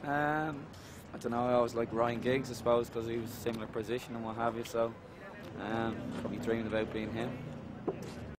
I don't know. I always like Ryan Giggs, I suppose, because he was similar position and what have you. So probably dreaming about being him.